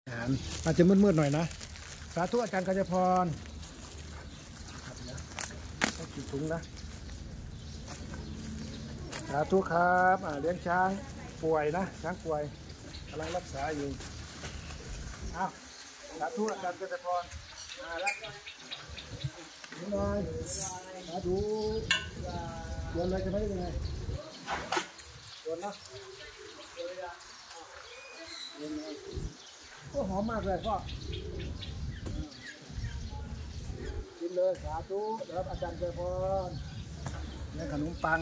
อาจจะมืดๆหน่อยนะสาธุอาจารย์กัญจพรให้กี่ถุงนะสาธุครับเลี้ยงช้างป่วยนะช้างป่วยกำลังรักษาอยู่อ้าวสาธุอาจารย์กัญจพรมาแล้วนิดหน่อยสาธุโยนอะไรจะไม่ได้ยังไงโยนนะโอ้หอมมากเลยพ่อกินเลยสาธุแล้วอาจารย์เจริญพรนี่ขนมปัง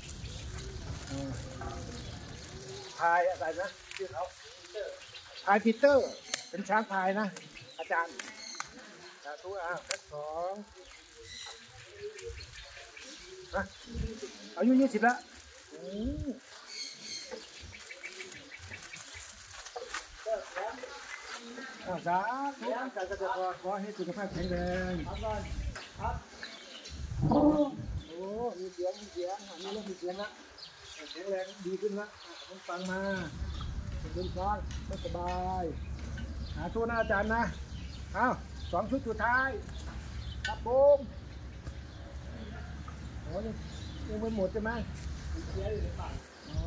พายอะไรนะชื่อเขาพายปีเตอร์เป็นช้างพายนะอาจารย์สาธุแพ็ค2นะอายุ20แล้วสาธุอาจารย์ก็จะขอให้สุขภาพแข็งแรงครับโอ้มีเสียงมีเริ่มมีเสียงละแข็งแรงดีขึ้นละต้องฟังมาเป็นซ้อนไม่สบายหาทุนอาจารย์นะ2 ชุดสุดท้ายครับผมโอ้ยังไม่หมดใช่ไหมเสียอยู่ในฝั่งโอ้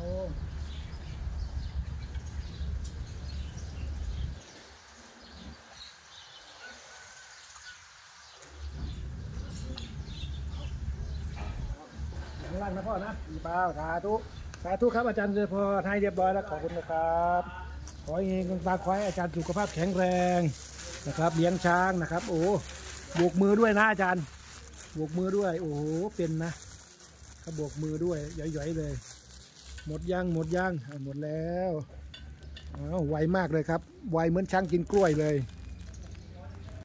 ข้างล่างนะพ่อนะมีเปล่าสาธุครับอาจารย์เจริญพรให้เรียบร้อยแล้วขอบคุณนะครับขอเองตาขอให้อาจารย์สุขภาพแข็งแรงนะครับเลี้ยงช้างนะครับโอ้โบกมือด้วยนะอาจารย์โบกมือด้วยโอ้โหเป็นนะเขาโบกมือด้วยหย่อยๆเลยหมดย่างหมดแล้วไวมากเลยครับไวเหมือนช้างกินกล้วยเลย